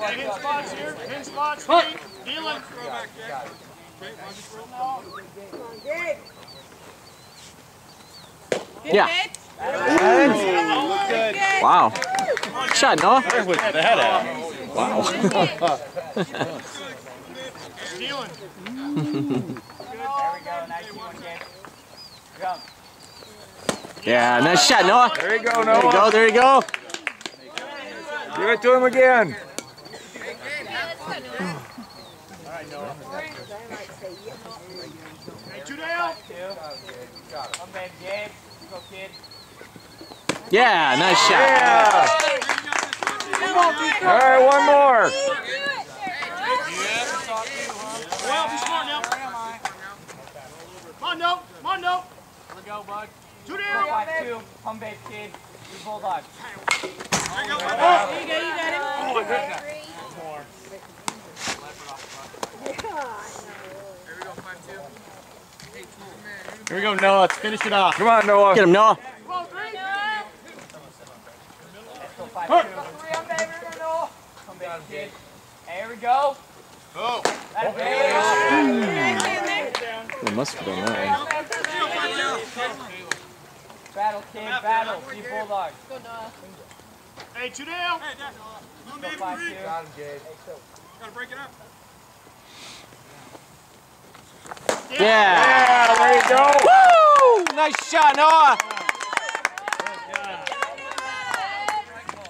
Hit spots here. Hit spots. Dealing. Yeah. Wow. Shot, Noah. With that at? Wow. Dealing. Yeah, nice shot, Noah. There you go, Noah. There you go. Give it to him again. Hey, 2 down. Yeah, nice shot. Yeah. All right, one more. Well, be smart now. Come on, no. Come on, no. There we go, bud. 2 down. 5-2. Home base, kid. You bulldog. There you go. You got him. Oh, Here we go, Noah. Let's finish it off. Come on, Noah. Get him, Noah. Come on, 3. Still 5-2. 3 on baby, Noah. Home base, kid. Hey, here we go. Oh. That's They must have done that one. Battle, kid. Battle. You bulldog. Hey, 2 down. Still 5-2. Gotta break it up. Yeah. Yeah, there you go. Woo! Nice shot, Noah.